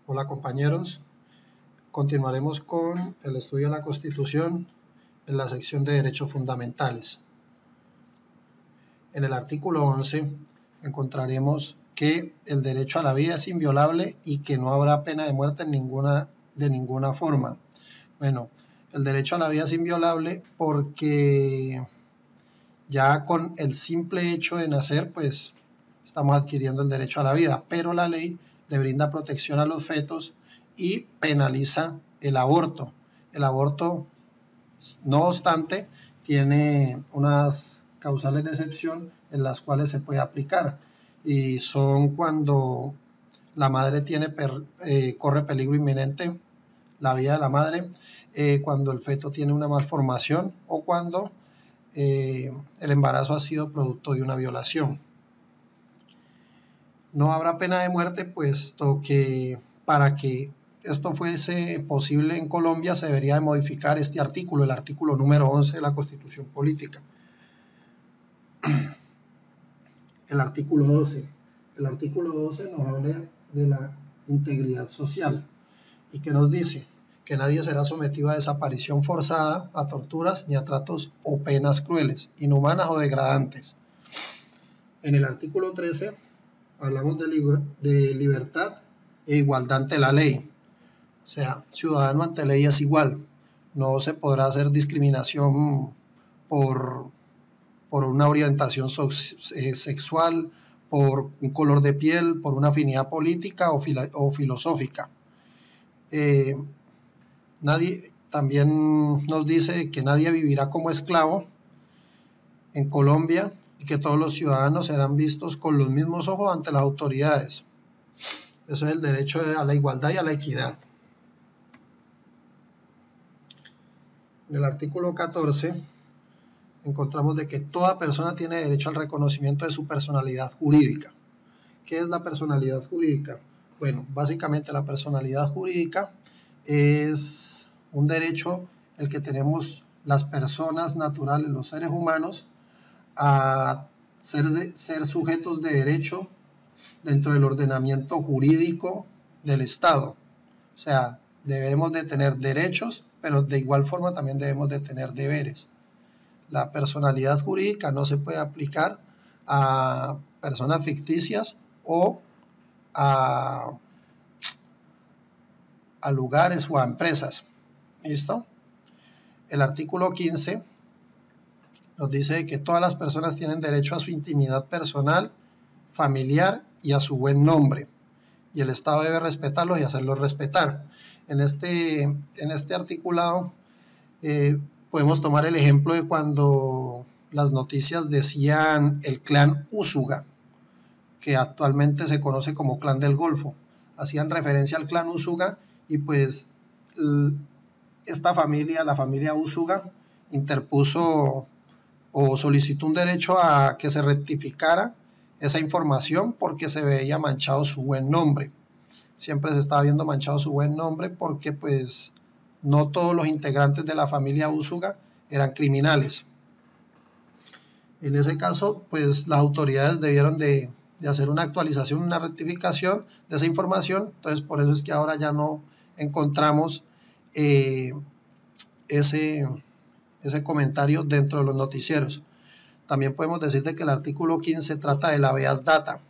Hola compañeros, continuaremos con el estudio de la Constitución en la sección de Derechos Fundamentales. En el artículo 11 encontraremos que el derecho a la vida es inviolable y que no habrá pena de muerte de ninguna forma. Bueno, el derecho a la vida es inviolable porque ya con el simple hecho de nacer, pues estamos adquiriendo el derecho a la vida, pero la ley le brinda protección a los fetos y penaliza el aborto. El aborto, no obstante, tiene unas causales de excepción en las cuales se puede aplicar y son cuando la madre corre peligro inminente, la vida de la madre, cuando el feto tiene una malformación o cuando el embarazo ha sido producto de una violación. No habrá pena de muerte, puesto que para que esto fuese posible en Colombia se debería de modificar este artículo, el artículo número 11 de la Constitución Política. El artículo 12. El artículo 12 nos habla de la integridad social y que nos dice que nadie será sometido a desaparición forzada, a torturas ni a tratos o penas crueles, inhumanas o degradantes. En el artículo 13 hablamos de libertad e igualdad ante la ley. O sea, ciudadano ante ley es igual. No se podrá hacer discriminación por una orientación sexual, por un color de piel, por una afinidad política o filosófica. También nos dice que nadie vivirá como esclavo en Colombia y que todos los ciudadanos serán vistos con los mismos ojos ante las autoridades. Eso es el derecho a la igualdad y a la equidad. En el artículo 14 encontramos de que toda persona tiene derecho al reconocimiento de su personalidad jurídica. ¿Qué es la personalidad jurídica? Bueno, básicamente la personalidad jurídica es un derecho el que tenemos las personas naturales, los seres humanos, a ser sujetos de derecho dentro del ordenamiento jurídico del Estado. O sea, debemos de tener derechos, pero de igual forma también debemos de tener deberes. La personalidad jurídica no se puede aplicar a personas ficticias o a lugares o a empresas. ¿Listo? El artículo 15 nos dice que todas las personas tienen derecho a su intimidad personal, familiar y a su buen nombre. Y el Estado debe respetarlos y hacerlos respetar. En este articulado podemos tomar el ejemplo de cuando las noticias decían el clan Úsuga, que actualmente se conoce como Clan del Golfo. Hacían referencia al clan Úsuga y pues esta familia, la familia Úsuga, interpuso o solicitó un derecho a que se rectificara esa información porque se veía manchado su buen nombre. Siempre se estaba viendo manchado su buen nombre porque pues no todos los integrantes de la familia Úsuga eran criminales. En ese caso, pues las autoridades debieron de hacer una actualización, una rectificación de esa información. Entonces, por eso es que ahora ya no encontramos ese comentario dentro de los noticieros. También podemos decir de que el artículo 15 trata de la habeas data.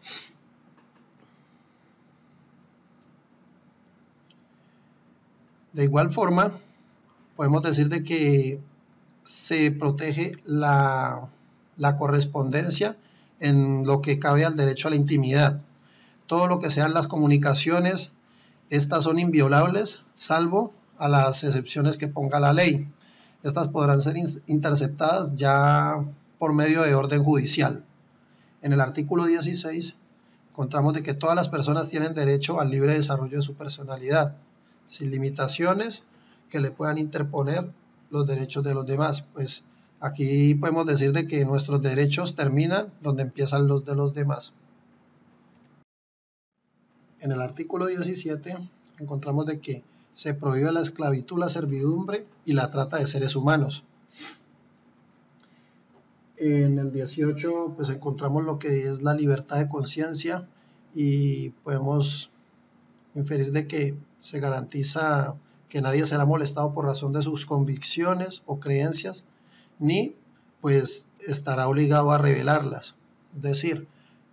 De igual forma, podemos decir de que se protege la correspondencia en lo que cabe al derecho a la intimidad. Todo lo que sean las comunicaciones, estas son inviolables, salvo a las excepciones que ponga la ley. Estas podrán ser interceptadas ya por medio de orden judicial. En el artículo 16 encontramos de que todas las personas tienen derecho al libre desarrollo de su personalidad, sin limitaciones que le puedan interponer los derechos de los demás. Pues aquí podemos decir de que nuestros derechos terminan donde empiezan los de los demás. En el artículo 17 encontramos de que se prohíbe la esclavitud, la servidumbre y la trata de seres humanos. En el 18 pues encontramos lo que es la libertad de conciencia y podemos inferir de que se garantiza que nadie será molestado por razón de sus convicciones o creencias, ni pues estará obligado a revelarlas. Es decir,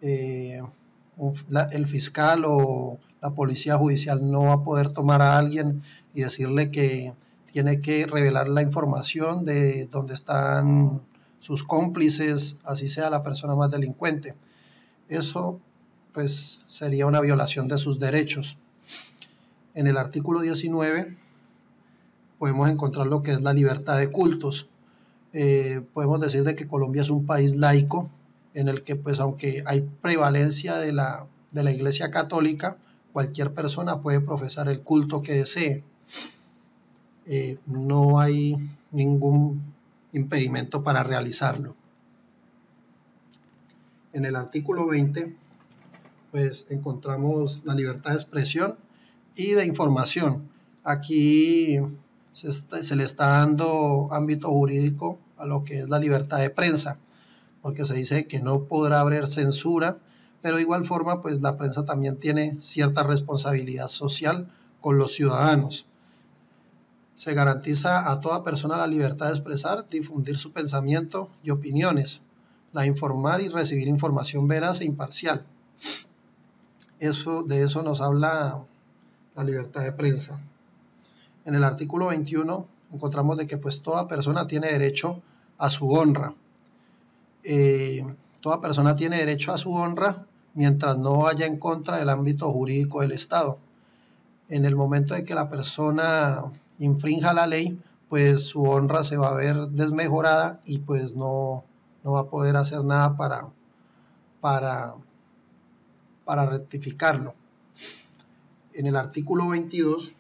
el fiscal o la policía judicial no va a poder tomar a alguien y decirle que tiene que revelar la información de dónde están sus cómplices, así sea la persona más delincuente. Eso pues sería una violación de sus derechos. En el artículo 19 podemos encontrar lo que es la libertad de cultos. Podemos decir de que Colombia es un país laico en el que pues aunque hay prevalencia de la Iglesia Católica, cualquier persona puede profesar el culto que desee. No hay ningún impedimento para realizarlo. En el artículo 20 pues encontramos la libertad de expresión y de información. Aquí se le está dando ámbito jurídico a lo que es la libertad de prensa, porque se dice que no podrá haber censura, pero de igual forma pues la prensa también tiene cierta responsabilidad social con los ciudadanos. Se garantiza a toda persona la libertad de expresar, difundir su pensamiento y opiniones, la de informar y recibir información veraz e imparcial. De eso nos habla la libertad de prensa. En el artículo 21 encontramos de que pues toda persona tiene derecho a su honra. Toda persona tiene derecho a su honra mientras no vaya en contra del ámbito jurídico del Estado. En el momento de que la persona infrinja la ley, pues su honra se va a ver desmejorada y pues no va a poder hacer nada para rectificarlo. En el artículo 22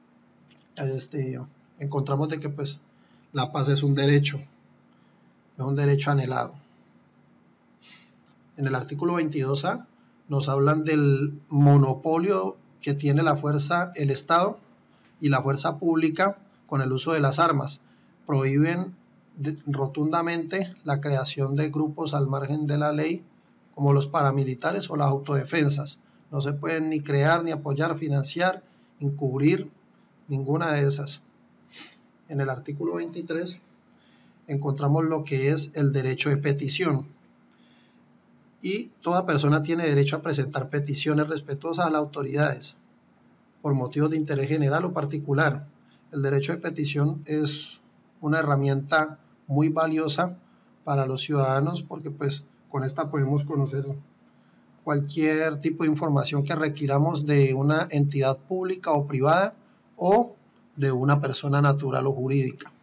encontramos de que pues la paz es un derecho anhelado. En el artículo 22A nos hablan del monopolio que tiene la fuerza, el Estado y la fuerza pública con el uso de las armas. Prohíben rotundamente la creación de grupos al margen de la ley, como los paramilitares o las autodefensas. No se pueden ni crear, ni apoyar, financiar, encubrir, ninguna de esas. En el artículo 23 encontramos lo que es el derecho de petición. Y toda persona tiene derecho a presentar peticiones respetuosas a las autoridades por motivos de interés general o particular. El derecho de petición es una herramienta muy valiosa para los ciudadanos porque pues con esta podemos conocer cualquier tipo de información que requiramos de una entidad pública o privada o de una persona natural o jurídica.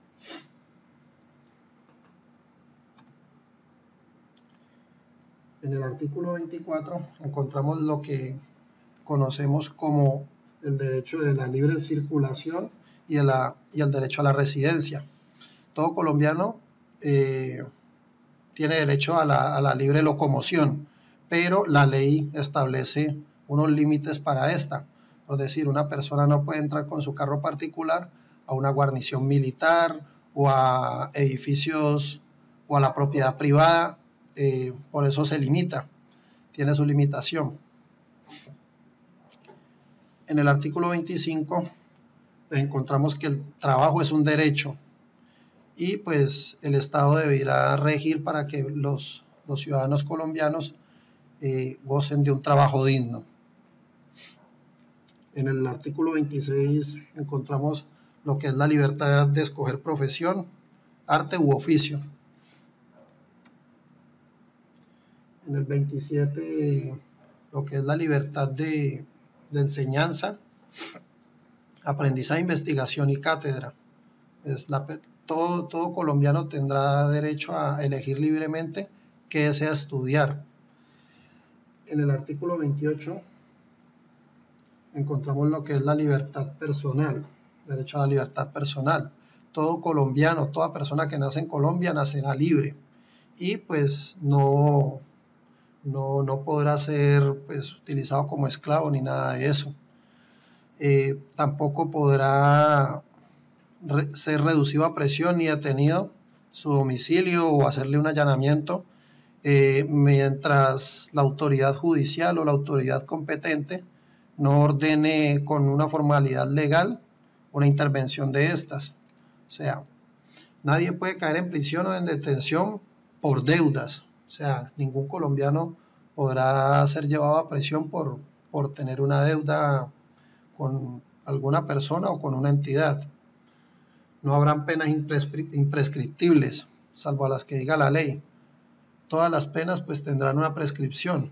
En el artículo 24 encontramos lo que conocemos como el derecho de la libre circulación y el derecho a la residencia. Todo colombiano tiene derecho a la libre locomoción, pero la ley establece unos límites para esta. Por decir, una persona no puede entrar con su carro particular a una guarnición militar o a edificios o a la propiedad privada. Por eso se limita, tiene su limitación. En el artículo 25 encontramos que el trabajo es un derecho y pues el Estado deberá regir para que los ciudadanos colombianos gocen de un trabajo digno. En el artículo 26 encontramos lo que es la libertad de escoger profesión, arte u oficio. En el 27 lo que es la libertad de enseñanza, aprendizaje, investigación y cátedra. Todo colombiano tendrá derecho a elegir libremente qué desea estudiar. En el artículo 28 encontramos lo que es la libertad personal, derecho a la libertad personal. Todo colombiano, toda persona que nace en Colombia nacerá libre y pues no podrá ser pues, utilizado como esclavo ni nada de eso. Tampoco podrá ser reducido a presión ni detenido su domicilio o hacerle un allanamiento mientras la autoridad judicial o la autoridad competente no ordene con una formalidad legal una intervención de estas. O sea, nadie puede caer en prisión o en detención por deudas. O sea, ningún colombiano podrá ser llevado a prisión por tener una deuda con alguna persona o con una entidad. No habrán penas imprescriptibles, salvo a las que diga la ley. Todas las penas pues tendrán una prescripción.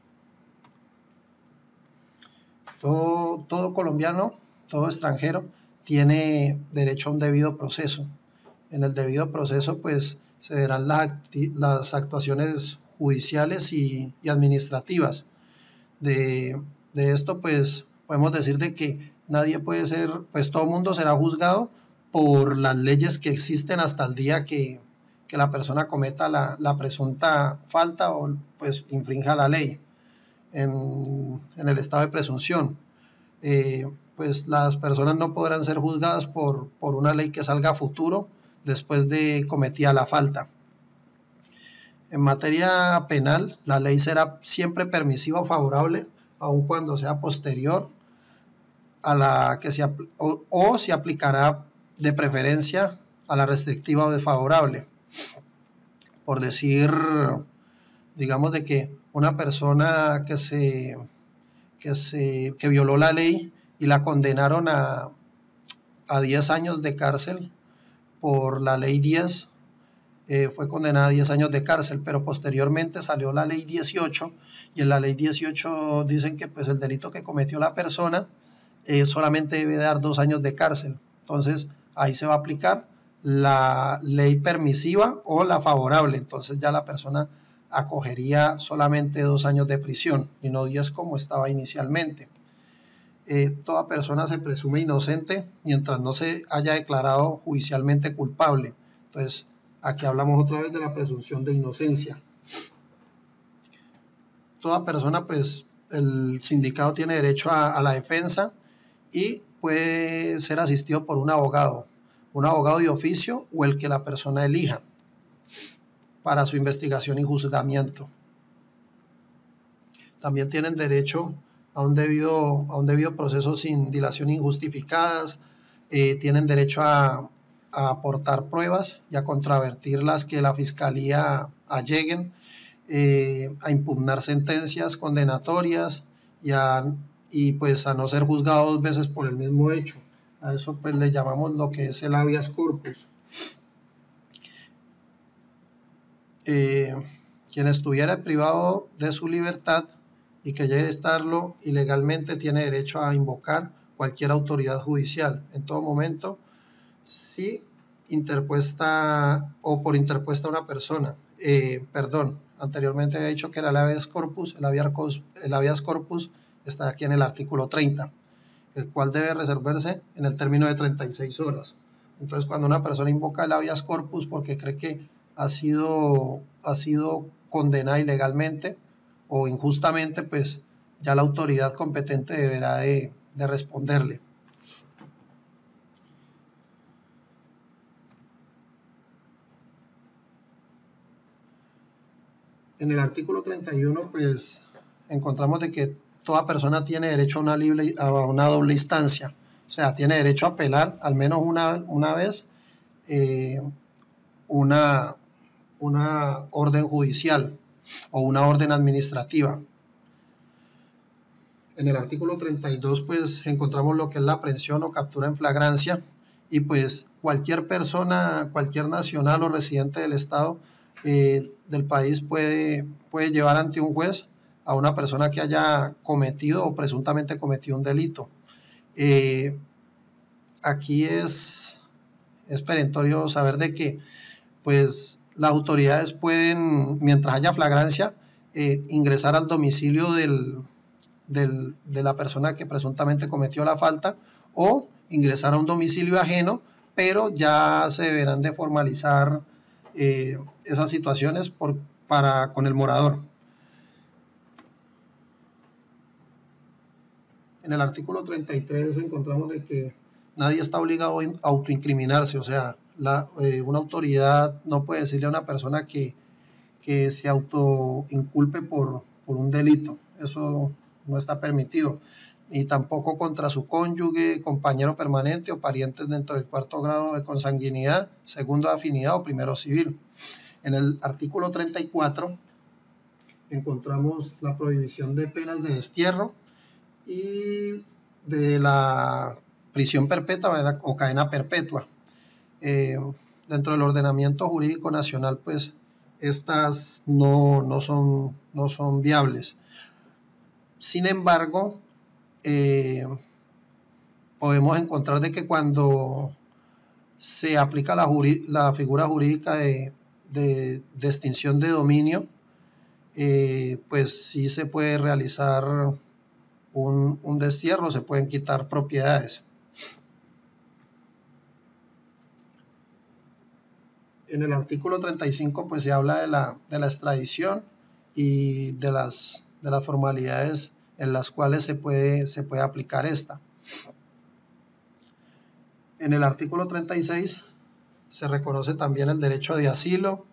Todo colombiano, todo extranjero tiene derecho a un debido proceso. En el debido proceso pues se verán las actuaciones judiciales y administrativas. De esto pues podemos decir de que nadie puede ser, pues todo mundo será juzgado por las leyes que existen hasta el día que la persona cometa la presunta falta o pues infrinja la ley en el estado de presunción. Pues las personas no podrán ser juzgadas por una ley que salga a futuro después de cometida la falta. En materia penal, la ley será siempre permisiva o favorable, aun cuando sea posterior a la que se aplicará de preferencia a la restrictiva o desfavorable. Por decir, digamos de que una persona que violó la ley y la condenaron a 10 años de cárcel por la ley 10, fue condenada a 10 años de cárcel, pero posteriormente salió la ley 18 y en la ley 18 dicen que pues el delito que cometió la persona solamente debe dar 2 años de cárcel. Entonces ahí se va a aplicar la ley permisiva o la favorable. Entonces ya la persona acogería solamente 2 años de prisión y no 10 como estaba inicialmente. Toda persona se presume inocente mientras no se haya declarado judicialmente culpable. Entonces aquí hablamos otra vez de la presunción de inocencia. Toda persona, pues el sindicato tiene derecho a la defensa y puede ser asistido por un abogado de oficio o el que la persona elija para su investigación y juzgamiento. También tienen derecho a un debido proceso sin dilaciones injustificadas, tienen derecho a aportar pruebas y a contravertir las que la fiscalía alleguen, a impugnar sentencias condenatorias y pues a no ser juzgado 2 veces por el mismo hecho. A eso pues le llamamos lo que es el habeas corpus. Quien estuviera privado de su libertad y que llegue a estarlo ilegalmente tiene derecho a invocar cualquier autoridad judicial en todo momento, si interpuesta o por interpuesta una persona. Anteriormente había dicho que era el habeas corpus. El habeas corpus está aquí en el artículo 30, el cual debe resolverse en el término de 36 horas. Entonces, cuando una persona invoca el habeas corpus porque cree que ha sido condenada ilegalmente o injustamente, pues ya la autoridad competente deberá de responderle. En el artículo 31, pues encontramos de que toda persona tiene derecho a una doble instancia. O sea, tiene derecho a apelar al menos una vez una orden judicial o una orden administrativa. En el artículo 32 pues encontramos lo que es la aprehensión o captura en flagrancia y pues cualquier persona, cualquier nacional o residente del estado del país puede llevar ante un juez a una persona que haya cometido o presuntamente cometido un delito. Aquí es perentorio saber de que pues las autoridades pueden, mientras haya flagrancia, ingresar al domicilio de la persona que presuntamente cometió la falta o ingresar a un domicilio ajeno, pero ya se deberán de formalizar esas situaciones con el morador. En el artículo 33 encontramos de que nadie está obligado a autoincriminarse, o sea, una autoridad no puede decirle a una persona que se autoinculpe por un delito, eso no está permitido. ni tampoco contra su cónyuge, compañero permanente o parientes dentro del cuarto grado de consanguinidad, segundo de afinidad o primero civil. En el artículo 34 encontramos la prohibición de penas de destierro y de la prisión perpetua o cadena perpetua. Dentro del ordenamiento jurídico nacional, pues estas no son viables. Sin embargo, podemos encontrar de que cuando se aplica la figura jurídica de extinción de dominio, pues sí se puede realizar un destierro, se pueden quitar propiedades. En el artículo 35 pues se habla de la extradición y de las formalidades en las cuales se puede aplicar esta. En el artículo 36 se reconoce también el derecho de asilo.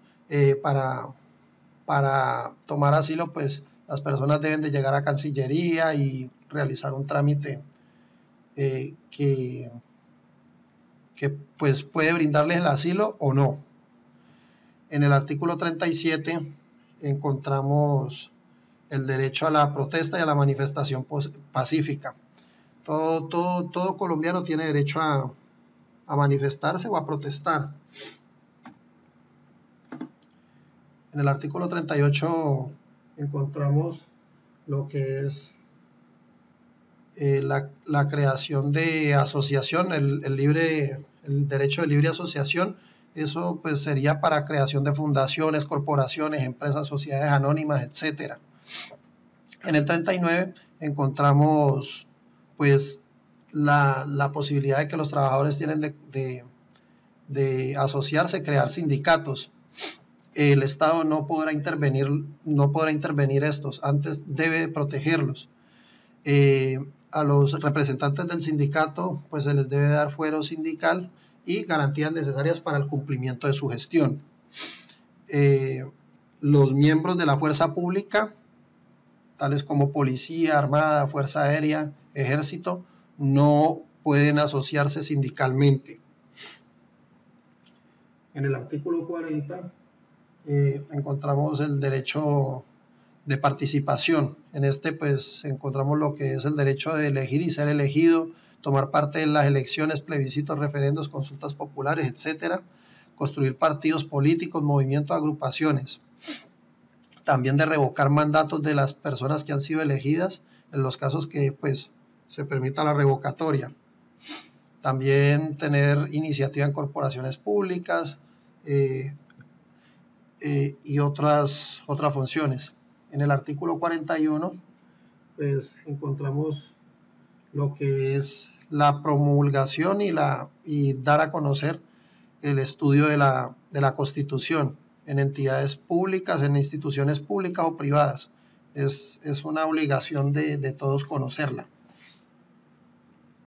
Para tomar asilo, pues las personas deben de llegar a Cancillería y realizar un trámite que pues puede brindarles el asilo o no. En el artículo 37 encontramos el derecho a la protesta y a la manifestación pacífica. Todo colombiano tiene derecho a manifestarse o a protestar. En el artículo 38 encontramos lo que es la creación de asociación, el derecho de libre asociación. Eso pues sería para creación de fundaciones, corporaciones, empresas, sociedades anónimas, etc. En el 39 encontramos pues la posibilidad de que los trabajadores tienen de asociarse, crear sindicatos. El Estado no podrá intervenir estos, antes debe protegerlos. A los representantes del sindicato pues se les debe dar fuero sindical y garantías necesarias para el cumplimiento de su gestión. Los miembros de la fuerza pública, tales como policía, armada, fuerza aérea, ejército, no pueden asociarse sindicalmente. En el artículo 40 encontramos el derecho de participación. En este pues encontramos lo que es el derecho de elegir y ser elegido, tomar parte en las elecciones, plebiscitos, referendos, consultas populares, etcétera, construir partidos políticos, movimientos, agrupaciones. También de revocar mandatos de las personas que han sido elegidas en los casos que pues se permita la revocatoria. También tener iniciativa en corporaciones públicas y otras funciones. En el artículo 41 pues encontramos lo que es la promulgación y dar a conocer el estudio de la Constitución en entidades públicas, en instituciones públicas o privadas. Es una obligación de todos conocerla.